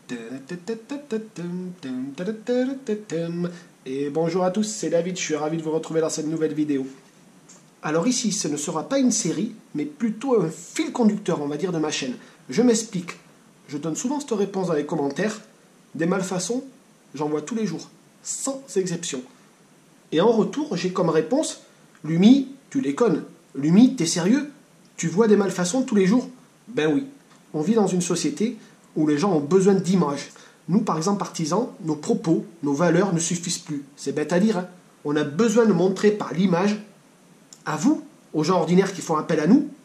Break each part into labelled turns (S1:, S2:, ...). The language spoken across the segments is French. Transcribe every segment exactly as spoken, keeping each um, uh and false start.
S1: Et bonjour à tous, c'est David, je suis ravi de vous retrouver dans cette nouvelle vidéo. Alors ici, ce ne sera pas une série, mais plutôt un fil conducteur, on va dire, de ma chaîne. Je m'explique. Je donne souvent cette réponse dans les commentaires. Des malfaçons, j'en vois tous les jours, sans exception. Et en retour, j'ai comme réponse, Lumi, tu déconnes. Lumi, t'es sérieux? Tu vois des malfaçons tous les jours? Ben oui. On vit dans une société où les gens ont besoin d'images. Nous, par exemple, artisans, nos propos, nos valeurs ne suffisent plus. C'est bête à dire, hein. On a besoin de montrer par l'image, à vous, aux gens ordinaires qui font appel à nous,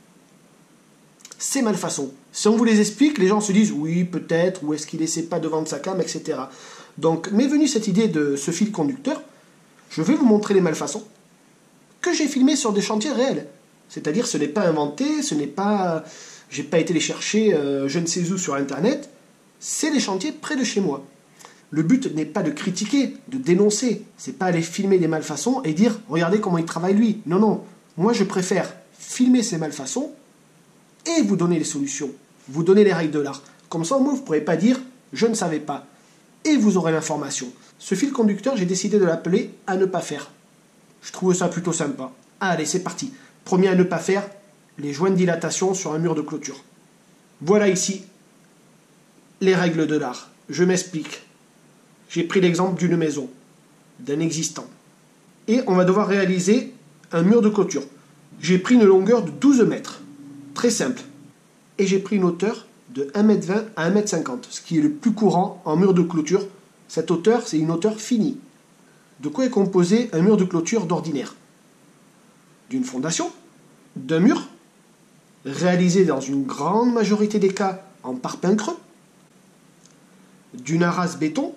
S1: ces malfaçons. Si on vous les explique, les gens se disent, oui, peut-être, ou est-ce qu'il essaie pas de vendre sa cam, et cetera. Donc, m'est venue cette idée de ce fil conducteur. Je vais vous montrer les malfaçons que j'ai filmés sur des chantiers réels. C'est-à-dire, ce n'est pas inventé, ce n'est pas... J'ai pas été les chercher euh, je ne sais où sur Internet. C'est des chantiers près de chez moi. Le but n'est pas de critiquer, de dénoncer. C'est pas aller filmer des malfaçons et dire « Regardez comment il travaille lui ». Non, non. Moi, je préfère filmer ces malfaçons et vous donner les solutions. Vous donner les règles de l'art. Comme ça, moi, vous ne pourrez pas dire « Je ne savais pas ». Et vous aurez l'information. Ce fil conducteur, j'ai décidé de l'appeler « À ne pas faire ». Je trouve ça plutôt sympa. Allez, c'est parti. Premier à ne pas faire, les joints de dilatation sur un mur de clôture. Voilà ici les règles de l'art. Je m'explique. J'ai pris l'exemple d'une maison, d'un existant. Et on va devoir réaliser un mur de clôture. J'ai pris une longueur de douze mètres. Très simple. Et j'ai pris une hauteur de un mètre vingt à un mètre cinquante, ce qui est le plus courant en mur de clôture. Cette hauteur, c'est une hauteur finie. De quoi est composé un mur de clôture d'ordinaire? D'une fondation, d'un mur, réalisé dans une grande majorité des cas en parpaing creux, d'une arasse béton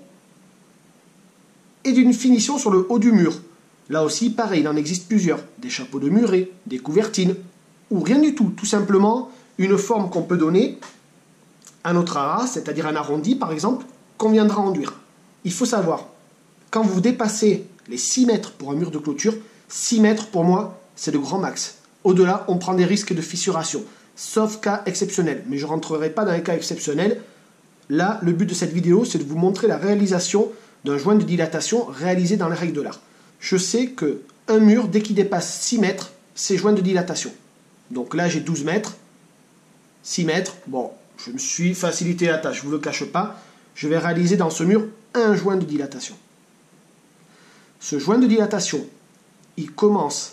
S1: et d'une finition sur le haut du mur. Là aussi, pareil, il en existe plusieurs. Des chapeaux de muret, des couvertines, ou rien du tout. Tout simplement, une forme qu'on peut donner à notre arasse, c'est-à-dire un arrondi par exemple, qu'on viendra enduire. Il faut savoir, quand vous dépassez les six mètres pour un mur de clôture, six mètres pour moi, c'est le grand max. Au-delà, on prend des risques de fissuration, sauf cas exceptionnels. Mais je ne rentrerai pas dans les cas exceptionnels. Là, le but de cette vidéo, c'est de vous montrer la réalisation d'un joint de dilatation réalisé dans les règles de l'art. Je sais qu'un mur, dès qu'il dépasse six mètres, c'est joint de dilatation. Donc là, j'ai douze mètres, six mètres. Bon, je me suis facilité la tâche, je ne vous le cache pas. Je vais réaliser dans ce mur un joint de dilatation. Ce joint de dilatation, il commence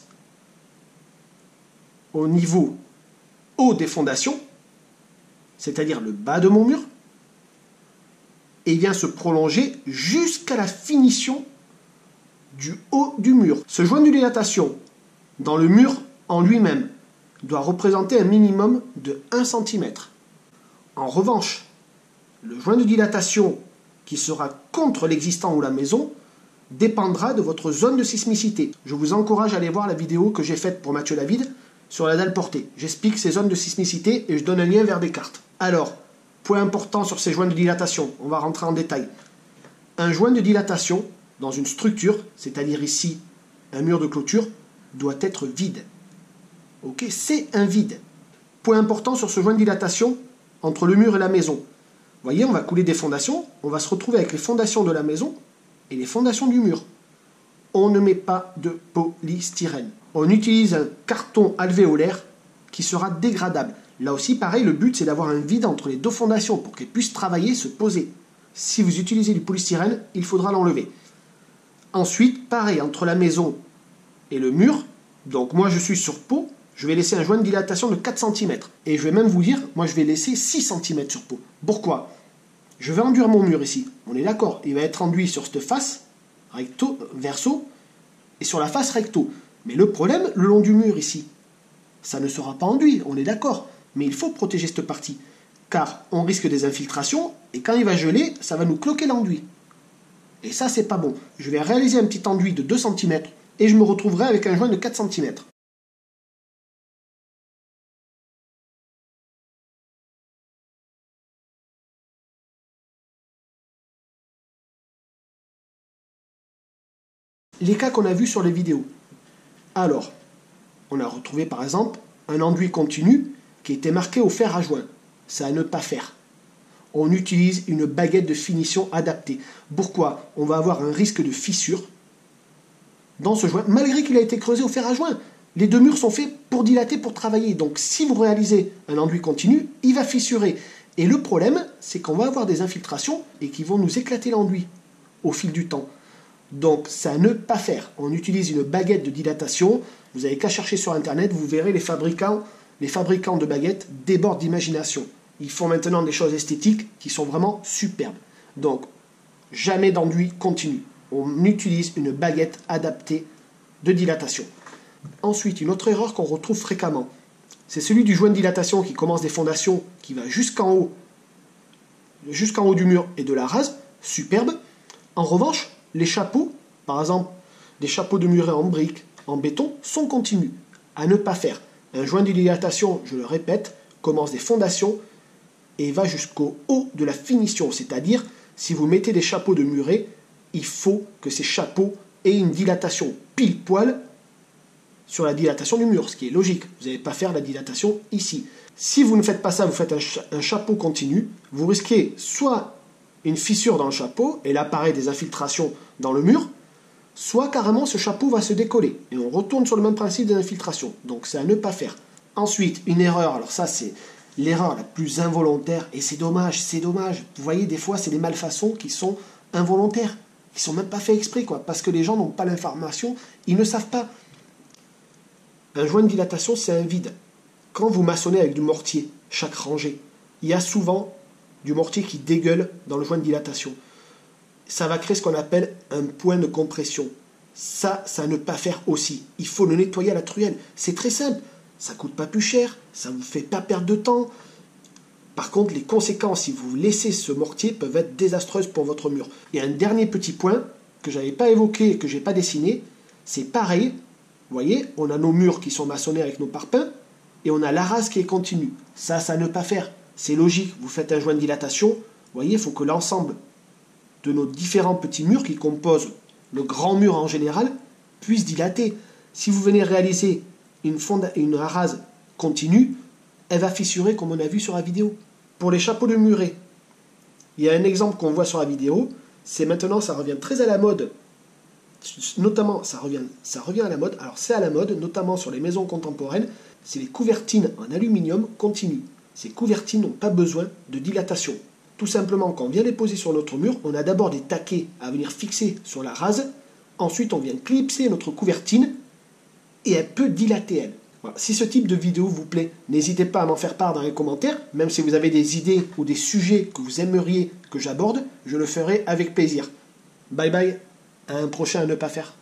S1: au niveau haut des fondations, c'est-à-dire le bas de mon mur, et il vient se prolonger jusqu'à la finition du haut du mur. Ce joint de dilatation, dans le mur en lui-même, doit représenter un minimum de un centimètre. En revanche, le joint de dilatation qui sera contre l'existant ou la maison dépendra de votre zone de sismicité. Je vous encourage à aller voir la vidéo que j'ai faite pour Mathieu David sur la dalle portée. J'explique ces zones de sismicité et je donne un lien vers des cartes. Alors, point important sur ces joints de dilatation, on va rentrer en détail. Un joint de dilatation dans une structure, c'est-à-dire ici un mur de clôture, doit être vide. Ok, c'est un vide. Point important sur ce joint de dilatation entre le mur et la maison. Vous voyez, on va couler des fondations, on va se retrouver avec les fondations de la maison et les fondations du mur. On ne met pas de polystyrène. On utilise un carton alvéolaire qui sera dégradable. Là aussi, pareil, le but, c'est d'avoir un vide entre les deux fondations pour qu'elles puissent travailler, se poser. Si vous utilisez du polystyrène, il faudra l'enlever. Ensuite, pareil, entre la maison et le mur, donc moi je suis sur peau, je vais laisser un joint de dilatation de quatre centimètres. Et je vais même vous dire, moi je vais laisser six centimètres sur peau. Pourquoi? Je vais enduire mon mur ici. On est d'accord, il va être enduit sur cette face, recto, verso, et sur la face recto. Mais le problème, le long du mur ici, ça ne sera pas enduit, on est d'accord. Mais il faut protéger cette partie, car on risque des infiltrations, et quand il va geler, ça va nous cloquer l'enduit. Et ça, c'est pas bon. Je vais réaliser un petit enduit de deux centimètres, et je me retrouverai avec un joint de quatre centimètres. Les cas qu'on a vus sur les vidéos. Alors, on a retrouvé par exemple un enduit continu qui était marqué au fer à joint. C'est à ne pas faire. on utilise une baguette de finition adaptée. Pourquoi? On va avoir un risque de fissure dans ce joint, malgré qu'il a été creusé au fer à joint. Les deux murs sont faits pour dilater, pour travailler. Donc si vous réalisez un enduit continu, il va fissurer. Et le problème, c'est qu'on va avoir des infiltrations et qui vont nous éclater l'enduit au fil du temps. Donc ça à ne pas faire. On utilise une baguette de dilatation. Vous n'avez qu'à chercher sur internet, vous verrez les fabricants, les fabricants de baguettes débordent d'imagination. Ils font maintenant des choses esthétiques qui sont vraiment superbes. Donc jamais d'enduit continu. On utilise une baguette adaptée de dilatation. Ensuite, une autre erreur qu'on retrouve fréquemment, c'est celui du joint de dilatation qui commence des fondations, qui va jusqu'en haut, jusqu'en haut du mur et de la rase, superbe. En revanche, les chapeaux, par exemple, des chapeaux de muret en briques, en béton, sont continus. À ne pas faire. Un joint de dilatation, je le répète, commence des fondations et va jusqu'au haut de la finition. C'est-à-dire, si vous mettez des chapeaux de muret, il faut que ces chapeaux aient une dilatation pile poil sur la dilatation du mur, ce qui est logique. Vous n'allez pas faire la dilatation ici. Si vous ne faites pas ça, vous faites un, cha un chapeau continu, vous risquez soit une fissure dans le chapeau, et là pareil des infiltrations dans le mur, soit carrément ce chapeau va se décoller. Et on retourne sur le même principe des infiltrations. Donc c'est à ne pas faire. Ensuite, une erreur, alors ça c'est l'erreur la plus involontaire, et c'est dommage, c'est dommage. Vous voyez, des fois c'est des malfaçons qui sont involontaires, qui sont même pas faits exprès, quoi, parce que les gens n'ont pas l'information, ils ne savent pas. Un joint de dilatation, c'est un vide. Quand vous maçonnez avec du mortier, chaque rangée, il y a souvent du mortier qui dégueule dans le joint de dilatation. Ça va créer ce qu'on appelle un point de compression. Ça, ça ne pas faire aussi. Il faut le nettoyer à la truelle. C'est très simple. Ça ne coûte pas plus cher. Ça ne vous fait pas perdre de temps. Par contre, les conséquences, si vous laissez ce mortier, peuvent être désastreuses pour votre mur. Et un dernier petit point que je n'avais pas évoqué et que je n'ai pas dessiné, c'est pareil. Vous voyez, on a nos murs qui sont maçonnés avec nos parpaings et on a la rase qui est continue. Ça, ça ne pas faire. C'est logique. Vous faites un joint de dilatation. Vous voyez, il faut que l'ensemble de nos différents petits murs qui composent le grand mur en général puissent dilater. Si vous venez réaliser une, une rase continue, elle va fissurer comme on a vu sur la vidéo. Pour les chapeaux de muret, il y a un exemple qu'on voit sur la vidéo. C'est maintenant, ça revient très à la mode. Notamment, ça revient, ça revient à la mode. Alors c'est à la mode, notamment sur les maisons contemporaines. C'est les couvertines en aluminium continues. Ces couvertines n'ont pas besoin de dilatation. Tout simplement, quand on vient les poser sur notre mur, on a d'abord des taquets à venir fixer sur la rase. Ensuite, on vient clipser notre couvertine et elle peut dilater, elle. Voilà. Si ce type de vidéo vous plaît, n'hésitez pas à m'en faire part dans les commentaires. Même si vous avez des idées ou des sujets que vous aimeriez que j'aborde, je le ferai avec plaisir. Bye bye, à un prochain à ne pas faire.